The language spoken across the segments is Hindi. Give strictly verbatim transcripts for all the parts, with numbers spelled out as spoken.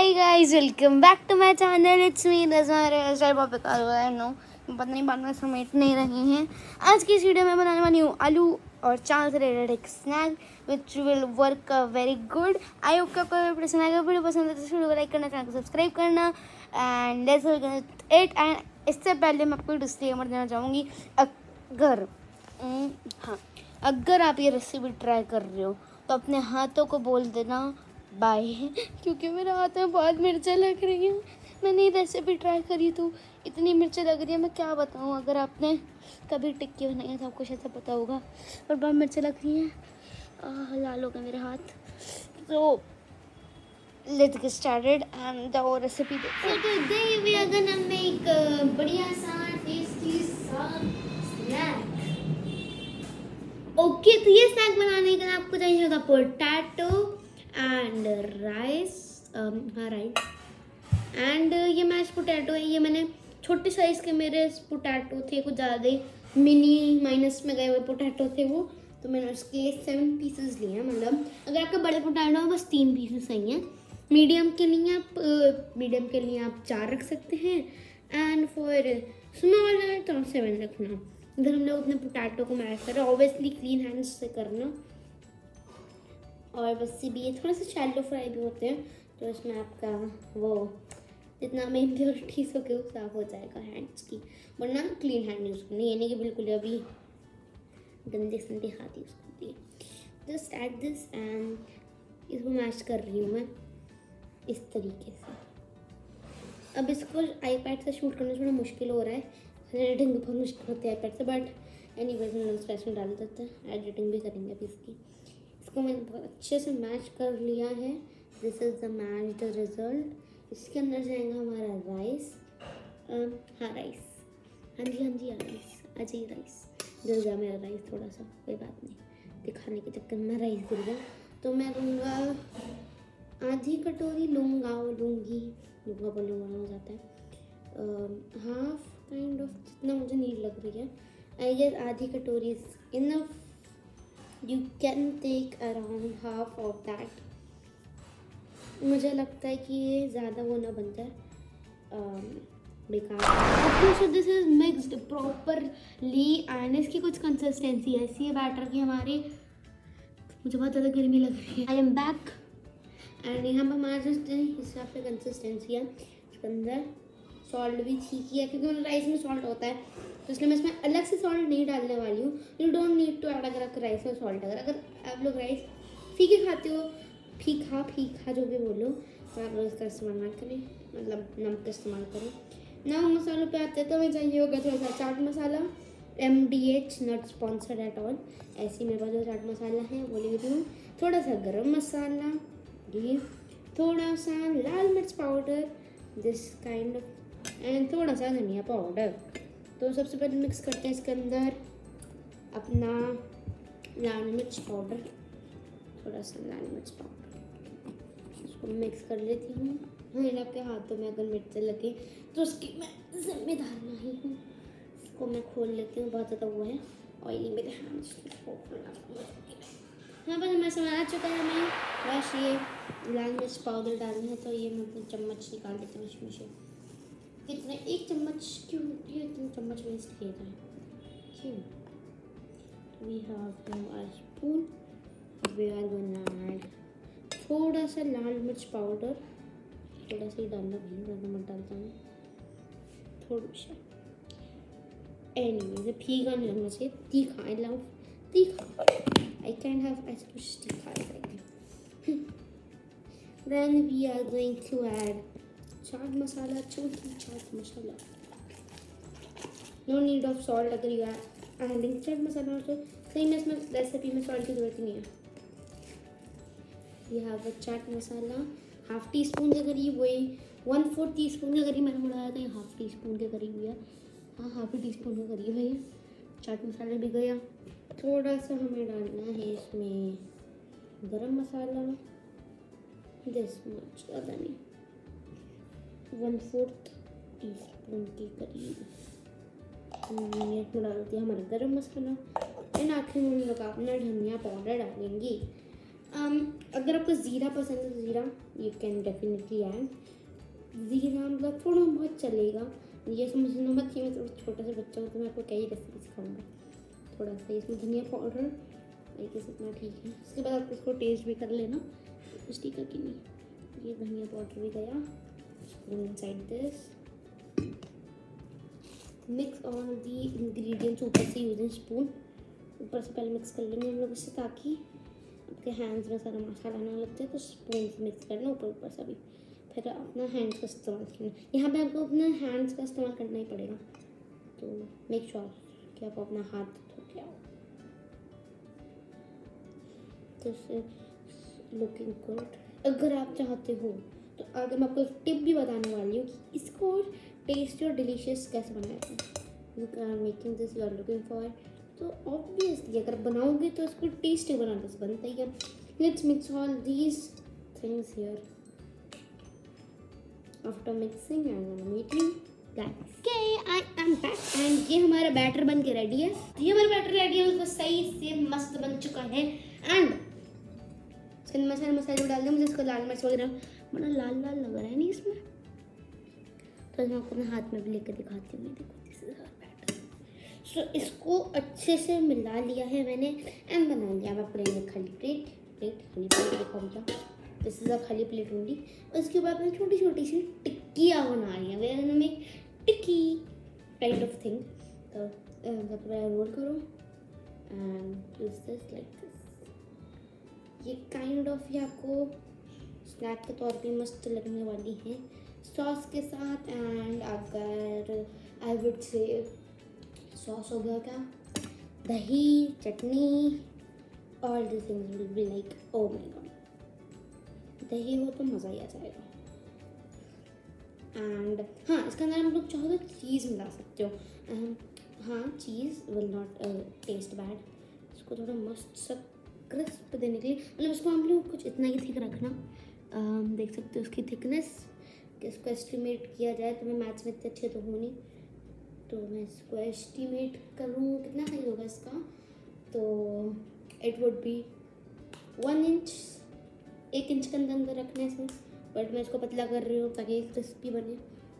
Hi guys, welcome back to my channel. It's me Nazar style बहुत बेकार हुआ है। नो पता नहीं बाद में समेट नहीं रही हैं। आज की इस वीडियो में बनाने वाली हूँ आलू और चावल से रिलेटेड एक snack which will work very good. I hope कि आपको वीडियो पसंद आएगा। वीडियो पसंद है तो वीडियो को लाइक करना, चैनल को सब्सक्राइब करना and let's get it. And इससे पहले मैं आपको डिस्क्लेमर देना चाहूँगी, अगर हाँ अगर आप ये रेसिपी ट्राई कर रहे हो तो अपने हाथों को बोल देना बाय, क्योंकि मेरे हाथ में बहुत मिर्चें लग रही हैं। मैंने ये रेसिपी ट्राई करी तो इतनी मिर्चें लग रही है, मैं क्या बताऊँ। अगर आपने कभी टिक्की बनाई है तो आपको शायद पता होगा, पर बहुत मिर्चें लग रही हैं। लाल हो गए मेरे हाथ। तो let's get started and the recipe. So today we are gonna make बढ़िया सा टेस्टी सा स्नैक। ओके, तो ये स्नैक बनाने के लिए आपको चाहिए होगा पोटैटो एंड राइस। हाँ राइस एंड ये मैश पोटैटो है। ये मैंने छोटे साइज़ के मेरे पोटैटो थे, कुछ ज़्यादा मिनी माइनस में गए हुए पोटैटो थे वो, तो मैंने उसके सेवन पीसेस लिए हैं। मतलब अगर आपके बड़े पोटैटो हैं बस तीन पीसेस सही हैं। मीडियम के लिए आप मीडियम के लिए आप चार रख सकते हैं एंड फॉर स्मॉल है तो सेवन रखना। इधर हम लोग अपने पोटैटो को मैश कर रहे हैं, ऑब्वियसली क्लीन हैंड्स से करना। और बस भी ये थोड़ा सा शैलो फ्राई भी होते हैं, तो इसमें आपका वो जितना में इम्प्योरिटीज हो के वो साफ हो जाएगा हैंड्स की। वरना क्लीन हैंड यूज़ करनी, यानी कि बिल्कुल अभी गंदे संदे हाथ यूज़ करती है। जस्ट एड दिस एंड इसको मैश कर रही हूँ मैं इस तरीके से। अब इसको आईपैड से शूट करना थोड़ा मुश्किल हो रहा है, एडिटिंग बहुत मुश्किल होती है आईपैड से, बट एनी वेज हम लोग स्ट्रेस में डाल देते हैं। एडिटिंग भी करेंगे अभी इसकी। इसको मैंने बहुत अच्छे से मैश कर लिया है। This is the mashed result. इसके अंदर जाएगा हमारा राइस। हाँ राइस, हाँ जी हाँ जी हाँ राइस, आ जाइए राइस। जल गया मेरा राइस थोड़ा सा, कोई बात नहीं, दिखाने के चक्कर में राइस गिर गया। तो मैं लूँगा आधी कटोरी, लूँगा लूँगी लूँगा बोलूँगा हो जाता है। हाफ काइंड ऑफ, जितना मुझे नीड लग रही है। आई गेस आधी कटोरी is enough. You can take around half of that. मुझे लगता है कि ये ज़्यादा वो ना बन जाए बेकार। Okay, so this is mixed properly and इसकी कुछ कंसिस्टेंसी ऐसी है बैटर की हमारी। मुझे बहुत ज़्यादा गर्मी लग रही है। आई एम बैक एंड यहाँ पर हमारा जिस हिसाब से कंसिस्टेंसी है, इसके अंदर सॉल्ट भी ठीक ही है, क्योंकि राइस में सॉल्ट होता है, तो इसलिए मैं इसमें अलग से सॉल्ट नहीं डालने वाली हूँ। You don't need to add अगर आपके राइस में सॉल्ट। अगर अगर आप लोग राइस फीके खाते हो, फीका फीका जो भी बोलो, तो आप लोग इसका इस्तेमाल मत करें, मतलब नमक का इस्तेमाल करें। नमक मसालों पे आते हैं तो हमें चाहिए होगा थोड़ा सा chaat masala. M D H not sponsored at all. ऐसे मेरे पास जो चाट मसाला है वो ले रही हूँ। थोड़ा सा गरम मसाला, ये थोड़ा सा लाल मिर्च powder, this kind of, and थोड़ा सा धनिया पाउडर। तो सबसे पहले मिक्स करते हैं इसके अंदर अपना लाल मिर्च पाउडर, थोड़ा सा लाल मिर्च पाउडर। इसको मिक्स कर लेती हूँ। हाँ, आपके हाथों में अगर मिर्च लगे तो उसकी मैं जिम्मेदार नहीं हूँ। इसको मैं खोल लेती हूँ, बहुत ज़्यादा वो है ऑयली मेरे हैंड्स। हाँ बस हमारा सामान आ चुका है। हमें बस ये लाल मिर्च पाउडर डालना है, तो ये मैं अपनी चम्मच निकाल देती हूँ इसमें से। कितने, एक चम्मच क्यों होती है, इतने चम्मच वेस्ट किए जाए क्यों। We have a spoon, we are gonna add थोड़ा सा लाल मिर्च पाउडर, थोड़ा सा ही डालना भी, ज़्यादा मत डालता हूँ, थोड़ा सा। एनीवे, फीका नहीं लगना चाहिए, तीखा। आई लव तीखा। आई कैन हैव एज कुछ तीखा है। Then we are going to add chaat masala, चौथी chaat masala. No need of salt अगर you are adding chaat masala, तो सही में इसमें रेसिपी में सॉल्ट की जरूरत नहीं है। ये have chaat masala half teaspoon के करीब, वही वन फोर्थ टी स्पून के करीब मैंने बढ़ाया था, ये हाफ टी स्पून के करीब हुआ। हाँ, हाफ टी स्पून के करीब है ये। चाट मसाला भी गया। थोड़ा सा हमें डालना है इसमें गरम मसाला, दिस मच, ज़्यादा नहीं, वन फोर्थ टी स्पून के करीब। ये डाल दिया हमारा गरम मसाला एंड आखिर में हम लोग अपना धनिया पाउडर डालेंगे। um, अगर आपको ज़ीरा पसंद है तो ज़ीरा यू कैन डेफिनेटली ऐड। ज़ीरा मतलब थोड़ा बहुत चलेगा, ये समझना मत कि मैं थोड़ा छोटा सा बच्चा हूँ तो मैं आपको कई रेसिपी सिखाऊंगा। थोड़ा सा इसमें धनिया पाउडर आई गेस इतना ठीक है। उसके बाद आप इसको टेस्ट भी कर लेना स्टिकर की नहीं। ये धनिया पाउडर भी गया inside this. Mix all the ingredients ऊपर से यूजिंग स्पून, ऊपर से पहले मिक्स कर लेंगे हम लोग इससे ताकि आपके हैंड्स में सारा मसाला ना लग जाए। तो स्पून से मिक्स करना ऊपर ऊपर से भी, फिर अपना हैंड्स का इस्तेमाल करना। यहाँ पे आपको अपने हैंड्स का इस्तेमाल करना ही पड़ेगा, तो मेक श्योर कि आप अपना हाथ धो के आओ। तो लुकिंग गुड। अगर आप चाहते हो तो आगे मैं आपको एक टिप भी बताने वाली हूँ कि इसको और टेस्टी और डिलीशियस कैसे बनाया जाए। You are making this, you are looking for, तो ऑब्वियसली अगर बनाओगे तो इसको टेस्टी बनाना से बनता ही है। Let's mix all these things here. After mixing and meeting okay I am back and ये हमारा बैटर बन के रेडी है। ये हमारा बैटर रेडी है, उसको सही से मस्त बन चुका है। एंड इसके अंदर मसाले मसाले डाल दें। मुझे इसको लाल मिर्च वगैरह बड़ा लाल लाल लग रहा है नहीं इसमें, तो मैं आपको अपने हाथ में भी लेकर दिखाती हूँ। देखो this is our batter. So इसको अच्छे से मिला लिया है मैंने एंड बना लिया। अब आप लेंगे खाली प्लेट प्लेट खाली प्लेट देखो भैया, दिस इज अ खाली प्लेट होंगी। उसके बाद मैं छोटी छोटी सी टिक्कियाँ बना रही हूँ, वेयर में टिक्की काइंड ऑफ थिंग। तो सबसे पहले रोल करो and use this like this. ये काइंड ऑफ ये आपको स्नैक के तौर पे मस्त लगने वाली है सॉस के साथ। एंड अगर आई वुड से सॉस हो गया क्या, दही chutney, all this things will be like oh my god. दही हो तो मज़ा ही आ जाएगा। एंड हाँ, इसके अंदर हम लोग चाहो तो चीज़ मिला सकते हो। um, हाँ, cheese will not taste bad. इसको थोड़ा मस्त सा क्रिस्प देने के लिए, मतलब इसको हम लोग कुछ इतना ही थिक रखना। um, देख सकते हो उसकी थिकनेस, कि इसको एस्टिमेट किया जाए तो मैं मैथ्स में इतने अच्छे तो हूँ नहीं, तो मैं इसको एस्टिमेट करूँ कितना सही होगा इसका, तो it would be one inch, एक इंच के अंदर अंदर रखने से। बट मैं इसको पतला कर रही हूँ ताकि क्रिस्पी बने।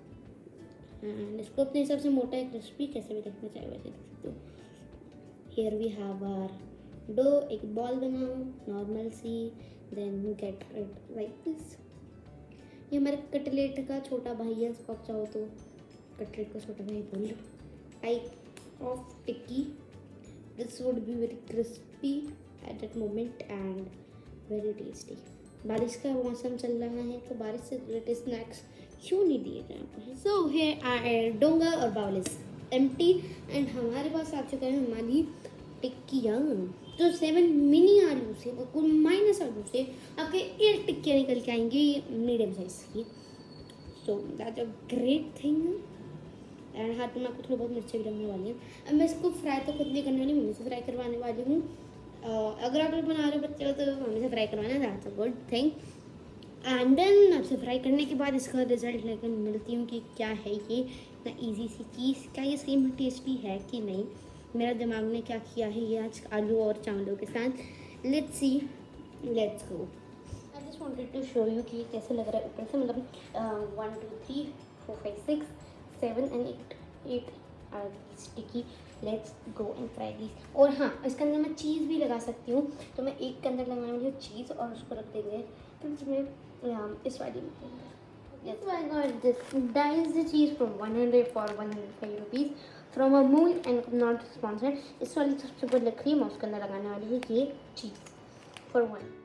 एंड इसको अपने हिसाब से मोटा है क्रिस्पी कैसे भी देखना चाहिए वैसे देख सकते हो। Here we have our dough. एक बॉल बनाओ नॉर्मल सी, then get it like this. ये हमारे कटलेट का छोटा भाई है, इसको आप चाहो तो कटलेट का छोटा भाई बोल लो। Type of tikki, this would be very crispy at that moment and very tasty. बारिश का मौसम चल रहा है तो बारिश से रिलेटेड स्नैक्स क्यों नहीं दिए जाए आपको। सो हियर आर डोंगा और बाउल इज एम्प्टी एंड हमारे पास आ चुका है हमारी टिक्कियाँ। तो सेवन मिनी आलू से और कुल माइनस आलू से आपके एट टिक्कियाँ निकल के आएंगी मीडियम साइज की। So that a great thing. And हाथ में आपको थोड़ी बहुत मिर्ची भी लगने वाली है। अब मैं इसको फ्राई तो खुद नहीं करने वाली, मम्मी से फ्राई करवाने वाली हूँ। Uh, अगर आप लोग बना रहे हो बच्चे तो मम्मी से फ्राई करवाना, that's a good thing. And then आपसे फ्राई करने के बाद इसका रिजल्ट लेकर मिलती हूँ कि क्या है ये इतना इजी सी चीज़, क्या ये सेम टेस्टी है कि नहीं। मेरा दिमाग ने क्या किया है ये आज आलू और चावलों के साथ। Let's see, let's go. I just wanted to show you कि कैसे लग रहा है ऊपर से, मतलब one two three four five six seven and eight eight are sticky. Let's go and fry this. और हाँ, इसके अंदर मैं चीज़ भी लगा सकती हूँ, तो मैं एक के अंदर लगाने वाली हूँ चीज़ और उसको रख देंगे तो इसमें इस वाली में देंगे। Yes, I got this. That is the cheese from one hundred for one hundred five rupees from Amul and not sponsored. इस वाली सबसे बड़ी क्रीम और उसके अंदर लगाने वाली है ये चीज़ for one.